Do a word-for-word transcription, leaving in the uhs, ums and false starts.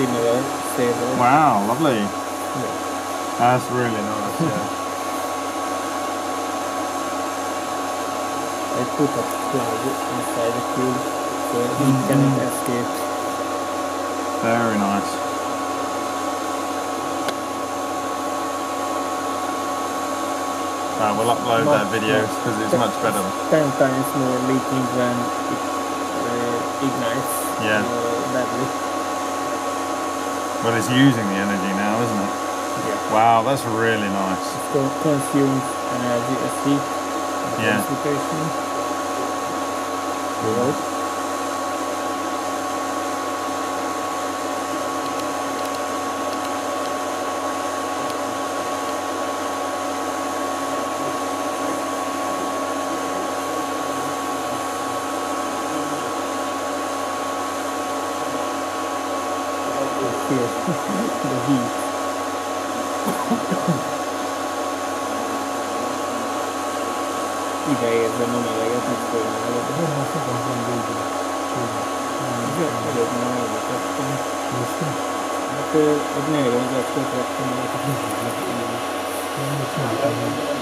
similar stable. Wow, lovely. Yeah. That's really nice, yeah. I put a plug inside the cube so he Mm-hmm. cannot escape. Very nice. Uh, we'll upload Much that video because it's much better. Ten times more leaking when it uh, ignites Yeah. uh, badly. Well, it's using the energy now, isn't it? Yeah. Wow, that's really nice. It consumes energy as heat. Yeah. Precipitation. Mm. The heat. Ide érzem a meleget, mit fölmeleged. Előbb már elvetettem. Hát egy negyven zacskót vettem el.